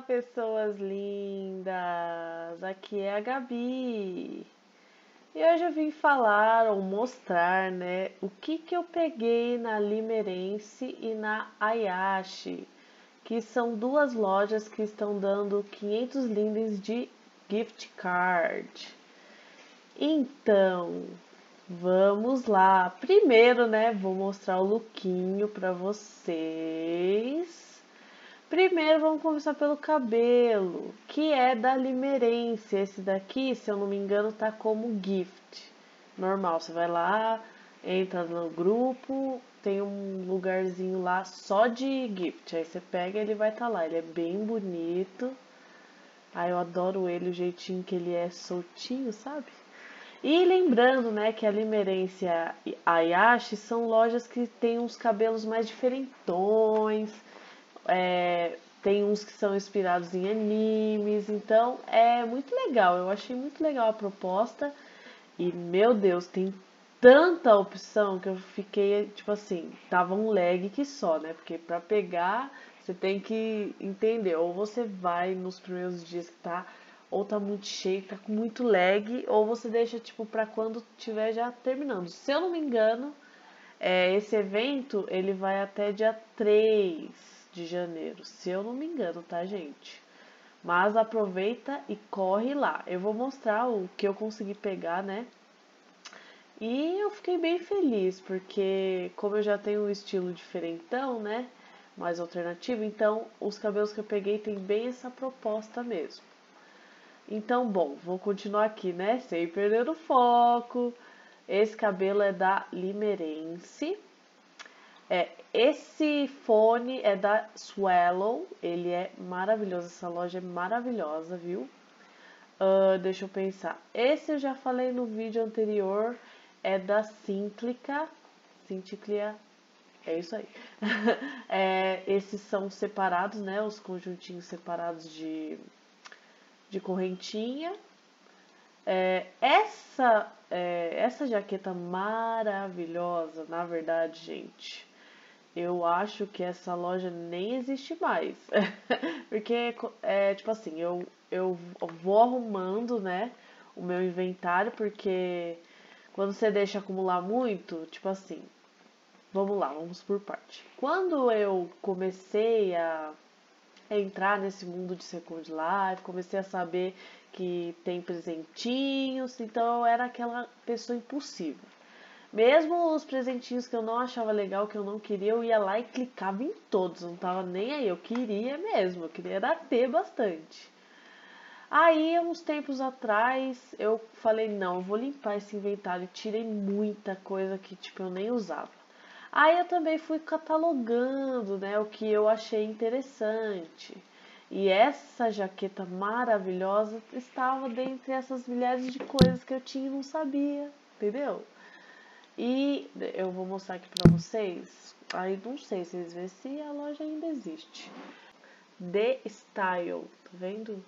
Pessoas lindas! Aqui é a Gabi. E hoje eu vim falar ou mostrar, né, o que eu peguei na Limerense e na Ayashi, que são duas lojas que estão dando 500 lindes de gift card. Então, vamos lá. Primeiro, né, vou mostrar o lookinho para vocês. Primeiro vamos começar pelo cabelo, que é da Limerense. Esse daqui, se eu não me engano, tá como gift. Normal, você vai lá, entra no grupo, tem um lugarzinho lá só de gift. Aí você pega e ele vai estar lá. Ele é bem bonito. Aí eu adoro ele, o jeitinho que ele é soltinho, sabe? E lembrando, né, que a Limerense e a Ayashi são lojas que têm uns cabelos mais diferentões. Tem uns que são inspirados em animes, então é muito legal. Eu achei muito legal a proposta e, meu Deus, tem tanta opção que eu fiquei, tipo assim, tava um lag que só, né? Porque pra pegar, você tem que entender, ou você vai nos primeiros dias que tá, ou tá muito cheio, tá com muito lag, ou você deixa, tipo, pra quando tiver já terminando. Se eu não me engano, esse evento ele vai até dia 3 de janeiro, se eu não me engano, tá, gente? Mas aproveita e corre lá. Eu vou mostrar o que eu consegui pegar, né? E eu fiquei bem feliz, porque como eu já tenho um estilo diferentão, né? Mais alternativo, então os cabelos que eu peguei tem bem essa proposta mesmo. Então, bom, vou continuar aqui, né? Sem perder o foco. Esse cabelo é da Limerense. Esse fone é da Swallow, ele é maravilhoso, essa loja é maravilhosa, viu? Deixa eu pensar. Esse eu já falei no vídeo anterior, é da Cínclica. Cínclica, é isso aí. Esses são separados, né? Os conjuntinhos separados de correntinha. Essa jaqueta maravilhosa, na verdade, gente. Eu acho que essa loja nem existe mais. Porque, tipo assim, eu vou arrumando, né, o meu inventário, porque quando você deixa acumular muito, tipo assim, vamos lá, vamos por parte. Quando eu comecei a entrar nesse mundo de Second Life, comecei a saber que tem presentinhos, então eu era aquela pessoa impulsiva. Mesmo os presentinhos que eu não achava legal, que eu não queria, eu ia lá e clicava em todos, não tava nem aí, eu queria mesmo, eu queria era ter bastante. Aí, uns tempos atrás, eu falei, não, eu vou limpar esse inventário e tirei muita coisa que, tipo, eu nem usava. Aí eu também fui catalogando, né, o que eu achei interessante. E essa jaqueta maravilhosa estava dentre essas milhares de coisas que eu tinha e não sabia, entendeu? E eu vou mostrar aqui pra vocês. Aí não sei se vocês veem se a loja ainda existe. The Style, tá vendo?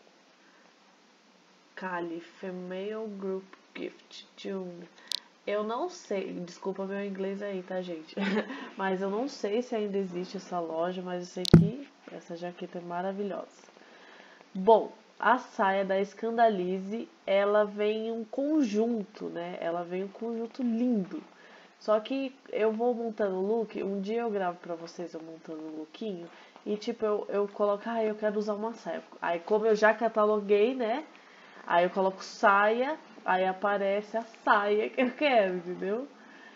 Cali Female Group Gift June. Eu não sei, desculpa meu inglês aí, tá, gente? Mas eu não sei se ainda existe essa loja, mas eu sei que essa jaqueta é maravilhosa. Bom, a saia da Scandalize, ela vem um conjunto, né? Ela vem um conjunto lindo. Só que eu vou montando o look, um dia eu gravo pra vocês eu montando o lookinho, e tipo, eu coloco, eu quero usar uma saia. Aí como eu já cataloguei, né? Aí eu coloco saia, aí aparece a saia que eu quero, entendeu?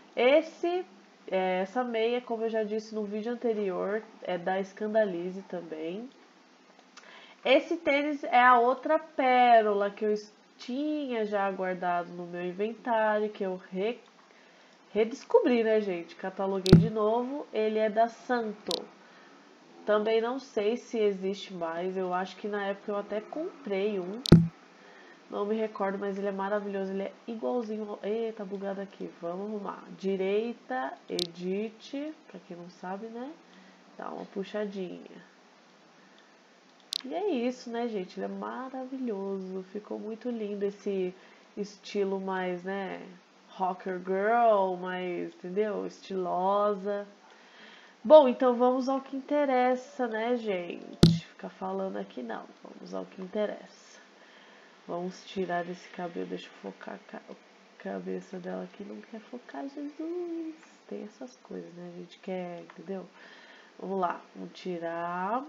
Essa meia, como eu já disse no vídeo anterior, é da Scandalize também. Esse tênis é a outra pérola que eu tinha já guardado no meu inventário, que eu redescobri, né, gente? Cataloguei de novo. Ele é da Santo. Também não sei se existe mais. Eu acho que na época eu até comprei um. Não me recordo, mas ele é maravilhoso. Ele é igualzinho. Eita, bugado aqui. Vamos arrumar. Direita, edit. Pra quem não sabe, né? Dá uma puxadinha. E é isso, né, gente? Ele é maravilhoso. Ficou muito lindo esse estilo mais, né? Rocker girl, mais, entendeu? Estilosa. Bom, então vamos ao que interessa, né, gente? ficar falando aqui não. Vamos ao que interessa. Vamos tirar esse cabelo. Deixa eu focar a cabeça dela aqui. Não quer focar, Jesus. Tem essas coisas, né? A gente quer, entendeu? Vamos lá. Vamos tirar.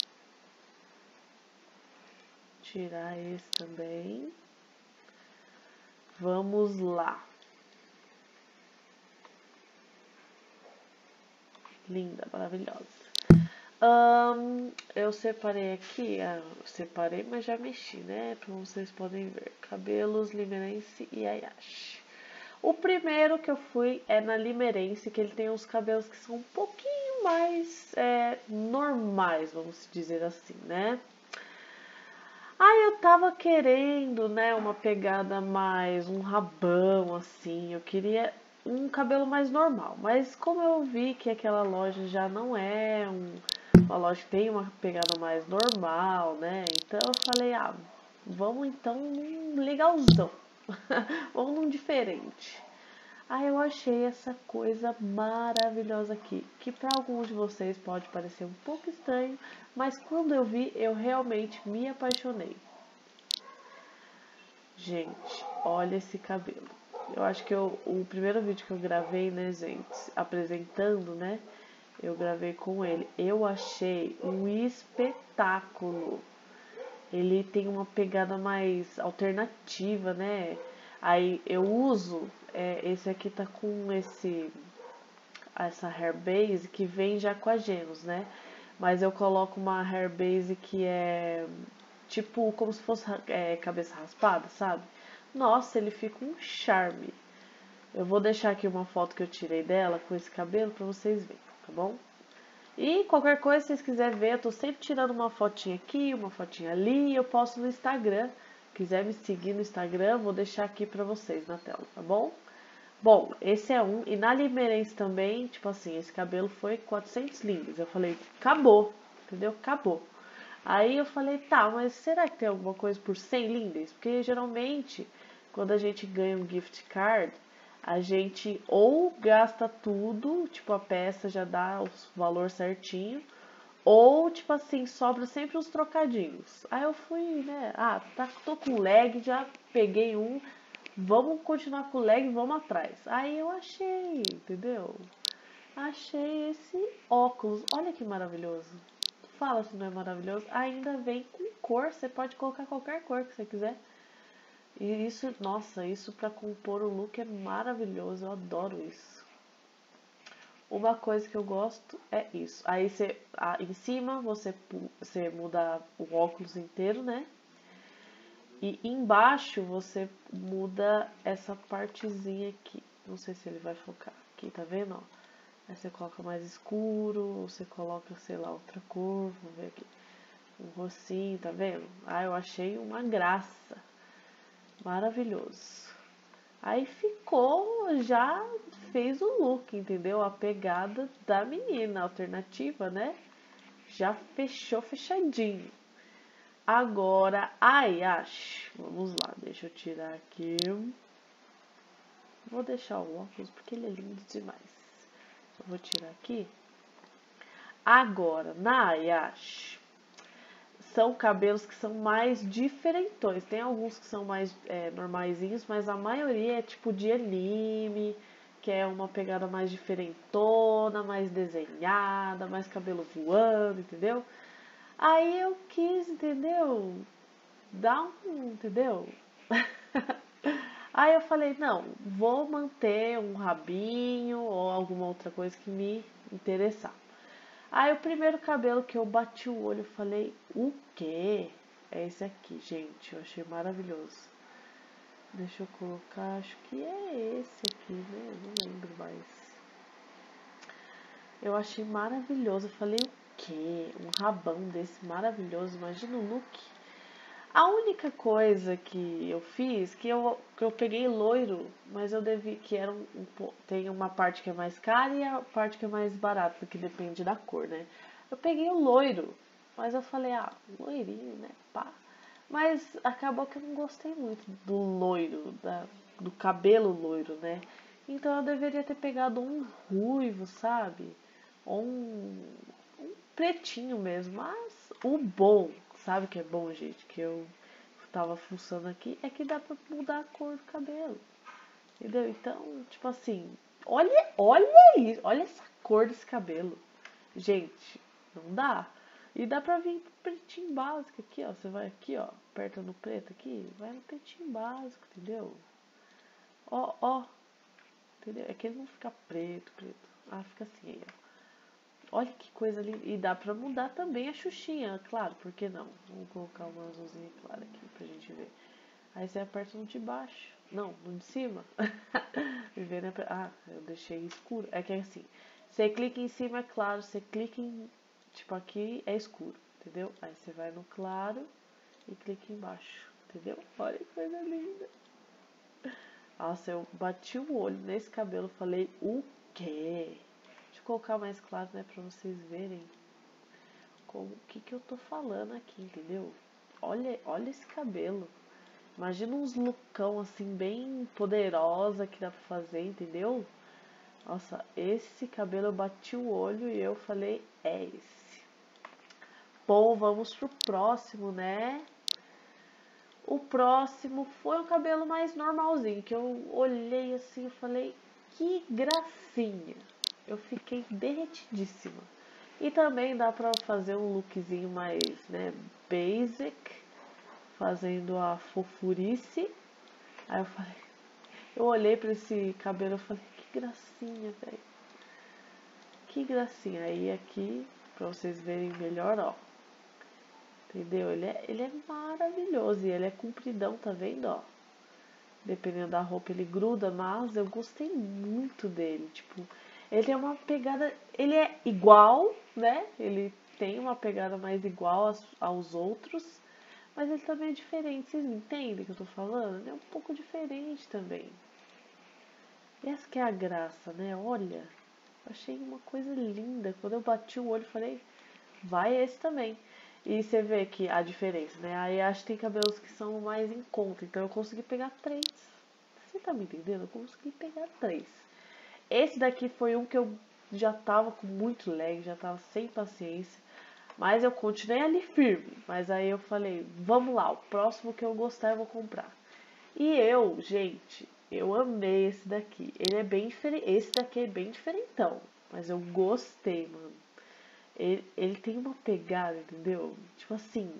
Tirar esse também. Vamos lá. Linda, maravilhosa. Eu separei aqui, separei, mas já mexi, né? Como vocês podem ver. Cabelos, Limerense e Ayashi. O primeiro que eu fui é na Limerense, que ele tem uns cabelos que são um pouquinho mais normais, vamos dizer assim, né? Aí eu tava querendo, né, uma pegada mais, um rabão, assim. Eu queria um cabelo mais normal. Mas como eu vi que aquela loja já não é uma loja que tem uma pegada mais normal, né? Então eu falei, vamos então num legalzão. Vamos num diferente. Aí eu achei essa coisa maravilhosa aqui, que para alguns de vocês pode parecer um pouco estranho, mas quando eu vi, eu realmente me apaixonei. Gente, olha esse cabelo. Eu acho que o primeiro vídeo que eu gravei, né, gente, apresentando, né, eu gravei com ele. Eu achei um espetáculo. Ele tem uma pegada mais alternativa, né? Aí eu uso, esse aqui tá com essa hair base que vem já com a Genos, né? Mas eu coloco uma hair base que é tipo como se fosse cabeça raspada, sabe? Nossa, ele fica um charme. Eu vou deixar aqui uma foto que eu tirei dela com esse cabelo pra vocês verem, tá bom? E qualquer coisa, se vocês quiserem ver, eu tô sempre tirando uma fotinha aqui, uma fotinha ali, e eu posto no Instagram. Quiser me seguir no Instagram, vou deixar aqui pra vocês na tela, tá bom? Bom, esse é um. E na Limerense também, tipo assim, esse cabelo foi 400 linhas. Eu falei, acabou, entendeu? Acabou. Aí eu falei, tá, mas será que tem alguma coisa por 100 lindas? Porque geralmente, quando a gente ganha um gift card, a gente ou gasta tudo, tipo a peça já dá o valor certinho, ou tipo assim, sobra sempre uns trocadinhos. Aí eu fui, né, tô com leg, já peguei um, vamos continuar com o leg, vamos atrás. Aí eu achei, entendeu? Achei esse óculos, olha que maravilhoso. Fala se não é maravilhoso. Ainda vem com cor, você pode colocar qualquer cor que você quiser. E isso, nossa, isso pra compor o look é maravilhoso, eu adoro isso. Uma coisa que eu gosto é isso. Aí você, em cima você muda o óculos inteiro, né? E embaixo você muda essa partezinha aqui. Não sei se ele vai focar aqui, tá vendo? Ó. Aí você coloca mais escuro, você coloca, sei lá, outra cor, vamos ver aqui. Um rocinho, tá vendo? Eu achei uma graça. Maravilhoso. Aí ficou, já fez o look, entendeu? A pegada da menina, alternativa, né? Já fechou fechadinho. Agora, acho. Vamos lá, deixa eu tirar aqui. Vou deixar o óculos porque ele é lindo demais. Eu vou tirar aqui. Agora, na Ayashi, são cabelos que são mais diferentões. Tem alguns que são mais normaisinhos, mas a maioria é tipo de anime, que é uma pegada mais diferentona, mais desenhada, mais cabelo voando, entendeu? Aí eu quis, entendeu? Entendeu? Aí eu falei, não, vou manter um rabinho ou alguma outra coisa que me interessar. Aí o primeiro cabelo que eu bati o olho, eu falei, o quê? É esse aqui, gente, eu achei maravilhoso. Deixa eu colocar, acho que é esse aqui, né? Eu não lembro mais. Eu achei maravilhoso, eu falei, o quê? Um rabão desse maravilhoso, imagina o look. A única coisa que eu fiz, que eu peguei loiro, mas eu que era tem uma parte que é mais cara e a parte que é mais barata, que depende da cor, né? Eu peguei o loiro, mas eu falei, loirinho, né, pá. Mas acabou que eu não gostei muito do loiro, do cabelo loiro, né? Então eu deveria ter pegado um ruivo, sabe? Ou um pretinho mesmo. Mas o bom, sabe o que é bom, gente? Que eu tava fuçando aqui, é que dá pra mudar a cor do cabelo. Entendeu? Então, tipo assim, olha isso, olha essa cor desse cabelo. Gente, não dá. E dá pra vir pro pretinho básico aqui, ó. Você vai aqui, ó, aperta no preto aqui, vai no pretinho básico, entendeu? Ó, entendeu? É que ele não fica preto. Ah, fica assim aí, ó. Olha que coisa linda. E dá pra mudar também a xuxinha, claro, por que não? Vamos colocar uma azulzinha clara aqui pra gente ver. Aí você aperta no de baixo. Não, no de cima. Ah, eu deixei escuro. É que é assim, você clica em cima é claro, você clica em, tipo aqui é escuro, entendeu? Aí você vai no claro e clica embaixo, entendeu? Olha que coisa linda. Nossa, eu bati o olho nesse cabelo, falei, o quê? Deixa eu colocar mais claro, né, pra vocês verem o que eu tô falando aqui, entendeu? Olha esse cabelo. Imagina uns lookão assim, bem poderosa que dá pra fazer, entendeu? Nossa, esse cabelo eu bati o olho e eu falei, é esse. Bom, vamos pro próximo, né? O próximo foi um cabelo mais normalzinho, que eu olhei assim e falei, que gracinha. Eu fiquei derretidíssima. E também dá pra fazer um lookzinho mais, né, basic, fazendo a fofurice. Aí eu olhei pra esse cabelo e falei, que gracinha, velho. Que gracinha. Aí aqui, pra vocês verem melhor, ó. Entendeu? Ele é maravilhoso e ele é compridão, tá vendo, ó? Dependendo da roupa ele gruda, mas eu gostei muito dele, tipo, ele tem uma pegada, ele é igual, né? Ele tem uma pegada mais igual aos outros, mas ele também é diferente, vocês entendem o que eu tô falando? Ele é um pouco diferente também. E essa que é a graça, né? Olha, achei uma coisa linda. Quando eu bati o olho, falei, vai esse também. E você vê que a diferença, né? Aí acho que tem cabelos que são mais em conta. Então eu consegui pegar 3. Você tá me entendendo? Eu consegui pegar 3. Esse daqui foi um que eu já tava com muito lag, já tava sem paciência. Mas eu continuei ali firme. Mas aí eu falei, vamos lá, o próximo que eu gostar eu vou comprar. E eu, gente, eu amei esse daqui. Ele é bem diferente. Esse daqui é bem diferentão. Mas eu gostei, mano. Ele tem uma pegada, entendeu? Tipo assim,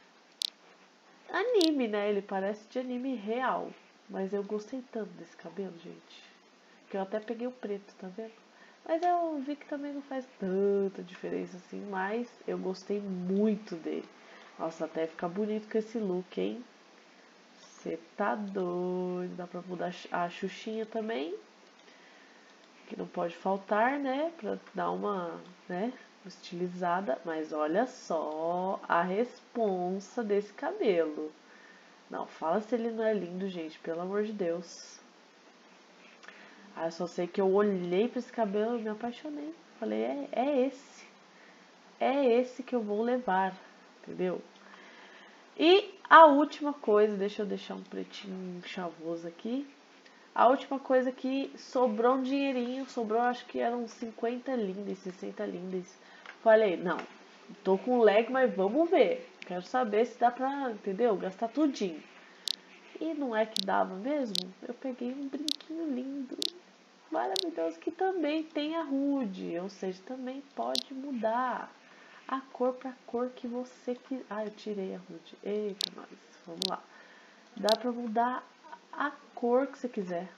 anime, né? Ele parece de anime real. Mas eu gostei tanto desse cabelo, gente. Que eu até peguei o preto, tá vendo? Mas eu vi que também não faz tanta diferença assim. Mas eu gostei muito dele. Nossa, até fica bonito com esse look, hein? Você tá doido. Dá pra mudar a xuxinha também. Que não pode faltar, né? Pra dar uma, né? Estilizada. Mas olha só a responsa desse cabelo. Não, fala se ele não é lindo, gente. Pelo amor de Deus. Ah, eu só sei que eu olhei pra esse cabelo e me apaixonei. Falei, é esse. É esse que eu vou levar. Entendeu? E a última coisa, deixa eu deixar um pretinho chavoso aqui. A última coisa que sobrou um dinheirinho, sobrou acho que eram 50 lindas, 60 lindas. Falei, não, tô com lag, mas vamos ver. Quero saber se dá pra, entendeu? Gastar tudinho. E não é que dava mesmo? Eu peguei um brinquinho lindo, maravilhoso, que também tem a rude, ou seja, também pode mudar a cor pra cor que você quiser. Ah, eu tirei a rude. Eita, nós, vamos lá. Dá pra mudar a cor que você quiser.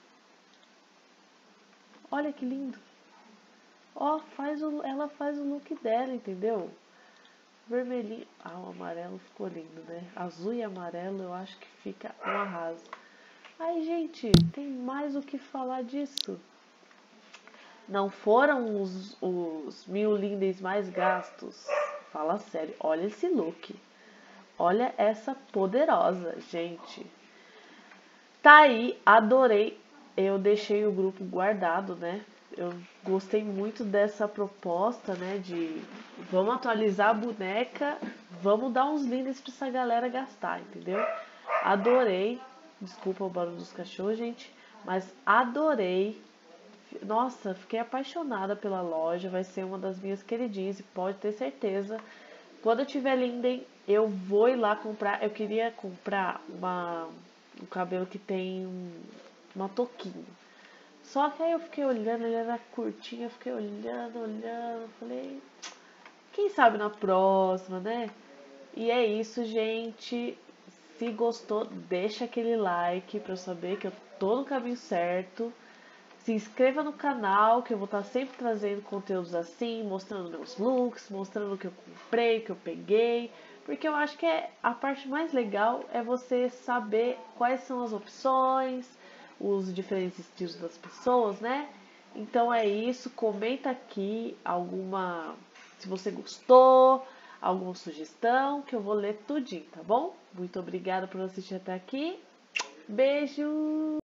Olha que lindo. Ó, ela faz o look dela, entendeu? Vermelhinho. Ah, o amarelo ficou lindo, né? Azul e amarelo eu acho que fica um arraso. Ai, gente, tem mais o que falar disso. Não foram os 1000 lindes mais gastos. Fala sério, olha esse look. Olha essa poderosa, gente. Tá aí, adorei. Eu deixei o grupo guardado, né? Eu gostei muito dessa proposta, né? De vamos atualizar a boneca, vamos dar uns lindos pra essa galera gastar, entendeu? Adorei. Desculpa o barulho dos cachorros, gente. Mas adorei. Nossa, fiquei apaixonada pela loja, vai ser uma das minhas queridinhas e pode ter certeza. Quando eu tiver Linden, eu vou ir lá comprar. Eu queria comprar um cabelo que tem uma touquinha. Só que aí eu fiquei olhando, ele era curtinho, eu fiquei olhando, falei, quem sabe na próxima, né? E é isso, gente. Se gostou, deixa aquele like pra eu saber que eu tô no caminho certo. Se inscreva no canal, que eu vou estar sempre trazendo conteúdos assim, mostrando meus looks, mostrando o que eu comprei, o que eu peguei. Porque eu acho que a parte mais legal é você saber quais são as opções, os diferentes estilos das pessoas, né? Então é isso, comenta aqui se você gostou, alguma sugestão, que eu vou ler tudinho, tá bom? Muito obrigada por assistir até aqui. Beijo!